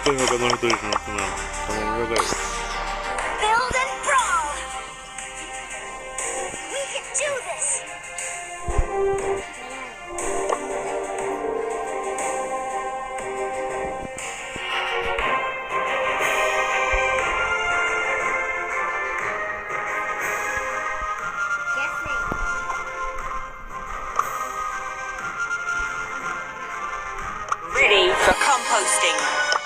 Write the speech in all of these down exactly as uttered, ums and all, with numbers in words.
他の人ですね。この裏返り。 Build and brawl. We can do this. Ready for composting.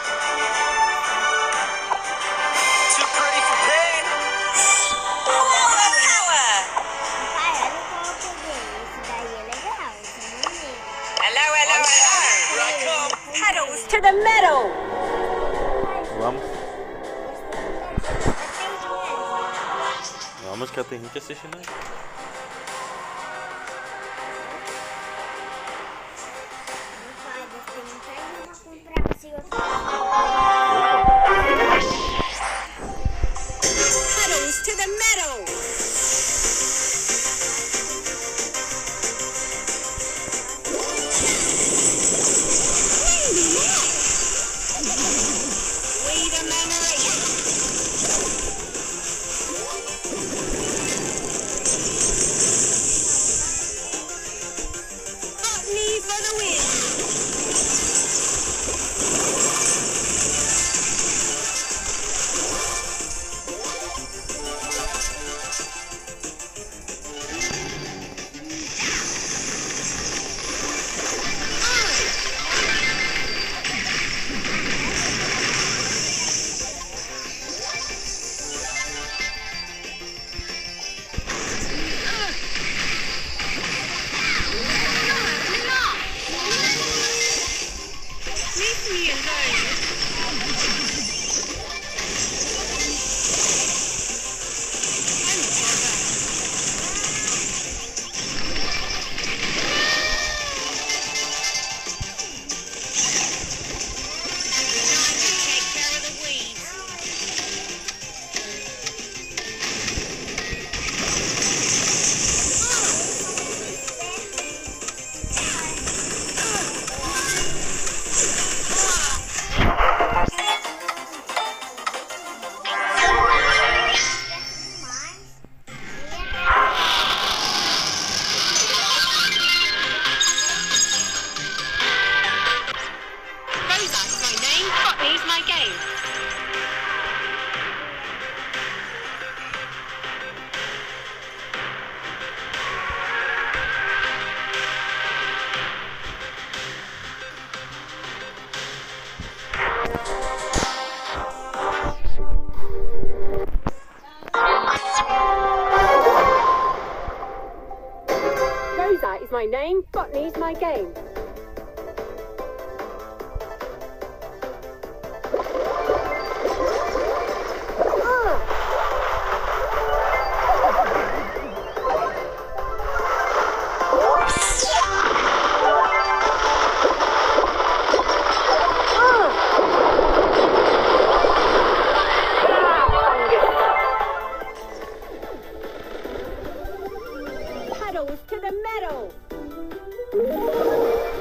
Too pretty for pain. All the power. Hello, hello, hello. Here I come. Pedals to the metal. Vamos. Vamos que tem gente assistindo aí. Pedals to the metal. Wait a minute. Botany for the win. Leave me alone. Botany's my game. Rosa is my name, Botany's my game. Pedals to the metal!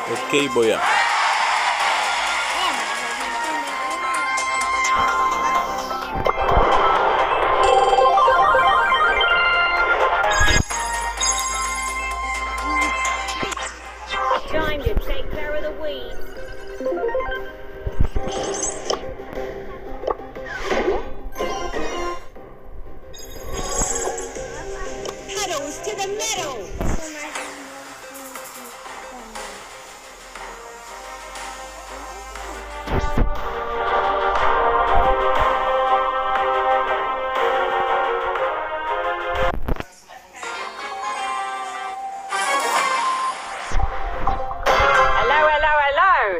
Ok, boya. Time to take care of the weeds. Pedals to the metal. Hello, hello, hello.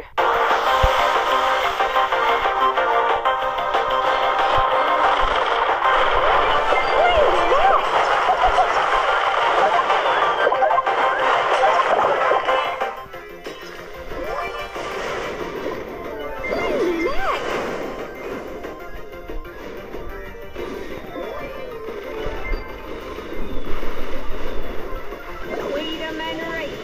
Weederman Reed.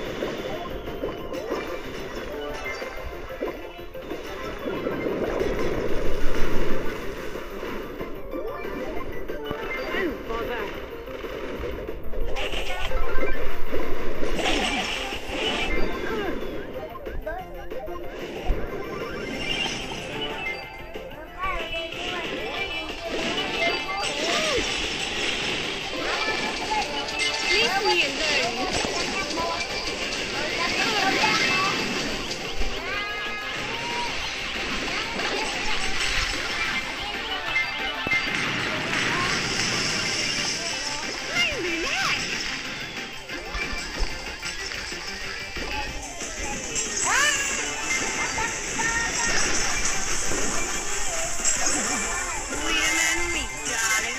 Oh, bother. Leave me alone. Weederman Reed, darling.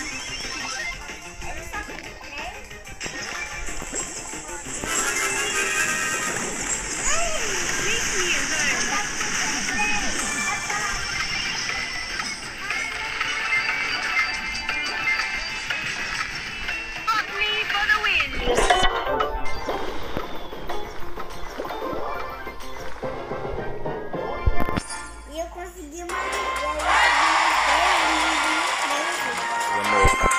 Leave me alone. Up me for the win. E eu consegui uma. Vamos.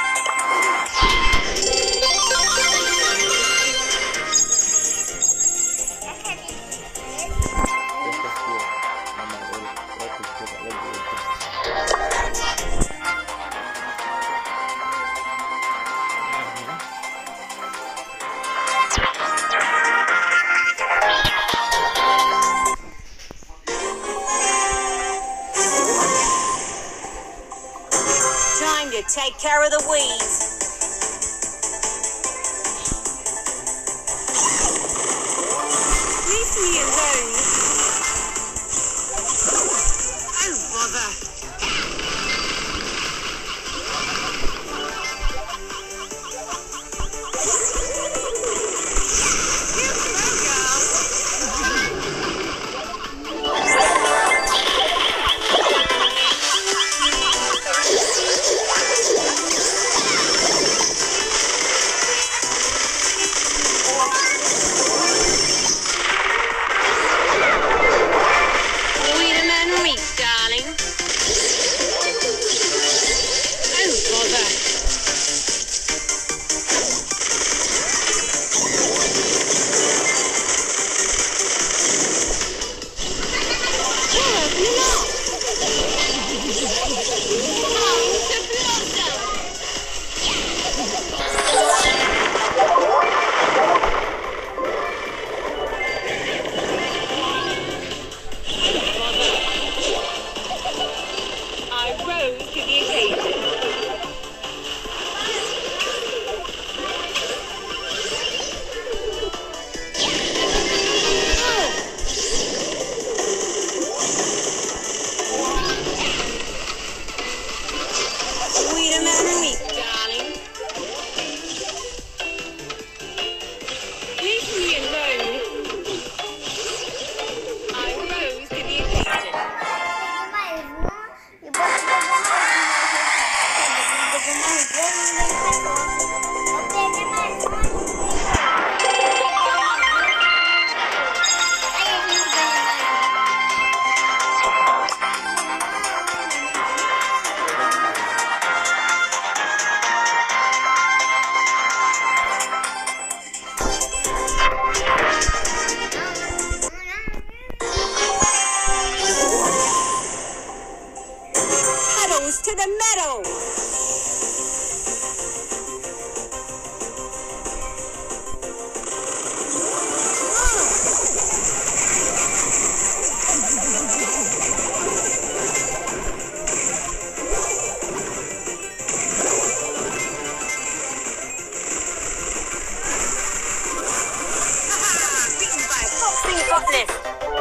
Time to take care of the weeds. Leave me alone. Oh, bother. You go, girl. botanist.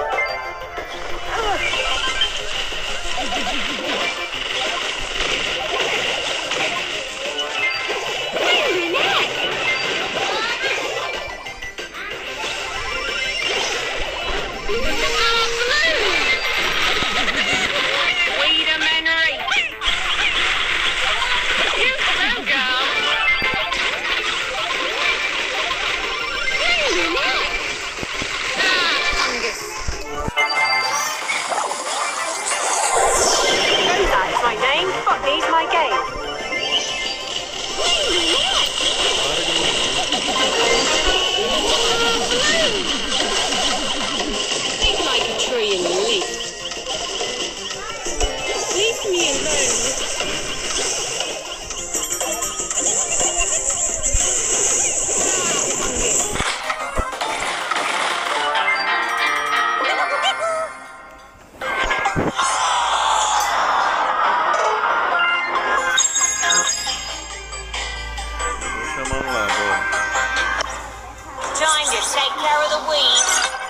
Botany's my game. Big like a tree in the leaf. Leave me alone. Time to take care of the weeds.